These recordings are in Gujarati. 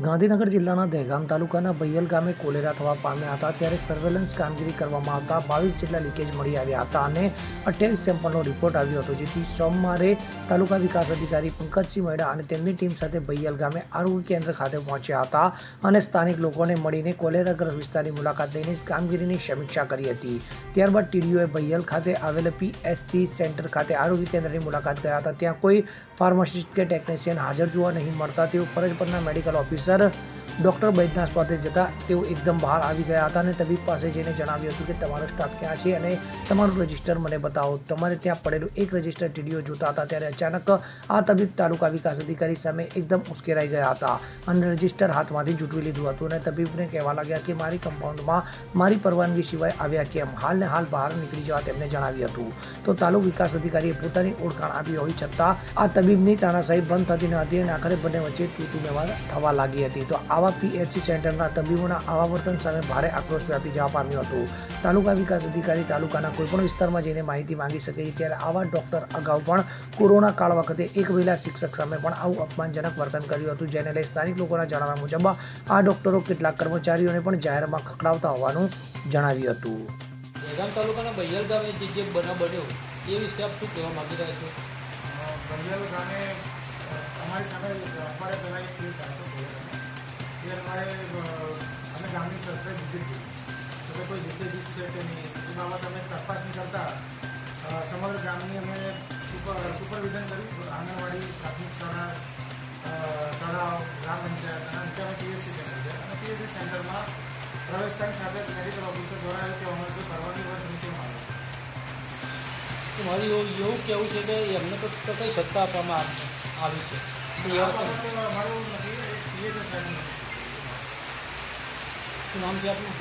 ગાંધીનગર જિલ્લાના દહેગામ તાલુકાના ભૈયલ ગામે કોલેરા થવા પામ્યા હતા ત્યારે સર્વેલન્સ કામગીરી કરવામાં આવતા 22 જેટલા લીકેજ મળી આવ્યા હતા અને 28 સેમ્પલનો રિપોર્ટ આવ્યો હતો, જેથી સોમવારે તાલુકા વિકાસ અધિકારી પંકજસિંહ મૈડા અને તેમની ટીમ સાથે ભૈયલ ગામે આરોગ્ય કેન્દ્ર ખાતે પહોંચ્યા હતા અને સ્થાનિક લોકોને મળીને કોલેરાગ્રસ્ત વિસ્તારની મુલાકાત લઈને કામગીરીની સમીક્ષા કરી હતી। ત્યારબાદ ટીડીઓએ ભૈયલ ખાતે આવેલ પીએસસી સેન્ટર ખાતે આરોગ્ય કેન્દ્રની મુલાકાત ગયા હતા। ત્યાં કોઈ ફાર્માસિસ્ટ કે ટેકનિશિયન હાજર જોવા નહીં મળતા તેઓ ફરજ પરના મેડિકલ ઓફિસર ડોક્ટર બૈદ્યનાથ પાસે જતા તેઓ એકદમ બહાર આવી ગયા હતા અને તબીબ પાસે જઈને જણાવ્યું હતું કે તમારો સ્ટાફ ક્યાં છે અને તમારું રજિસ્ટર મને બતાવો। તમારે ત્યાં પડેલું એક રજિસ્ટર ટીડીઓ જોતા હતા ત્યારે અચાનક આ તબીબ તાલુકા વિકાસ અધિકારી સામે એકદમ ઉશ્કેરાઈ ગયા હતા અને રજિસ્ટર હાથમાંથી જૂટવી લીધું હતું અને તબીબને કહેવા લાગ્યા કે મારી કમ્પાઉન્ડમાં મારી પરવાનગી સિવાય આવ્યા કેમ, હાલ ને હાલ બહાર નીકળી જવા તેમને જણાવ્યું હતું। તો તાલુકા વિકાસ અધિકારીએ પોતાની ઓળખાણ આપી હોઈ છતાં આ તબીબની તાનાશાહી બંધ થતી ન હતી અને આખરે બંને વચ્ચે તૂટુમેવા થવા લાગી હતી। તો આવા પીએચસી સેન્ટરના તબીબોના આવા વર્તન સામે ભારે આક્રોશ વ્યાપી જવા પામ્યો હતો। તાલુકા વિકાસ અધિકારી તાલુકાના કોઈપણ વિસ્તારમાં જઈને માહિતી માંગી શકે છે, ત્યારે આવા ડોક્ટર અગાઉ પણ કોરોના કાળ વખતે એક મહિલા શિક્ષક સામે પણ આવું અપમાનજનક વર્તન કર્યું હતું, જેને લઈ સ્થાનિક લોકોના જણાવ્યા મુજબ આ ડોક્ટરો કેટલાક કર્મચારીઓને પણ જાહેરમાં ખખડાવતા હોવાનું જણાવ્યું હતું। દહેગામ તાલુકાના ભૈયલ ગામે જે બનાવ બન્યો એ વિશે આપ શું કહેવા માંગી રહ્યા છો? ભૈયલ ગામે અમારી સામે અમારે પહેલાં એક કેસ આવ્યો હતો। અમે ગામની સરપ્રાઇઝ વિઝિટ કરી તો કોઈ લીકેજીસ છે કે નહીં એ બાબત અમે તપાસણી કરતા સમગ્ર ગામની અમે સુપરવિઝન કર્યું। આંગણવાડી, પ્રાથમિક શાળા, તળાવ, ગ્રામ પંચાયત અને અંતે અમે પીએચસી સેન્ટર છે અને પીએચસી સેન્ટરમાં પ્રવેશતાની સાથે મેડિકલ ઓફિસર દ્વારા એવું કહેવામાં આવ્યું કે પરવાનગી વગર તમે કેમ આવ્યો? તો મારું એવું કહેવું છે કે એમને તો કઈ સત્તા આપવામાં આવી છે? મારું નથી, પીએચસી સાહેબ નામ છે આપનું?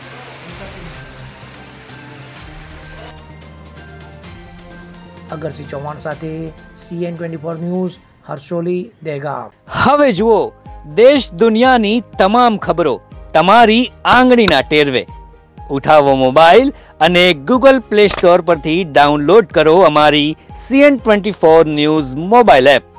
અગરસિંહ ચૌહાણ સાથે CN24 ન્યૂઝ, હરસોલી, દહેગામ। હવે જુઓ દેશ દુનિયાની તમામ ખબરો તમારી આંગળીના ટેરવે। ઉઠાવો મોબાઈલ અને ગૂગલ પ્લે સ્ટોર પરથી ડાઉનલોડ કરો અમારી CN24 ન્યૂઝ મોબાઈલ એપ।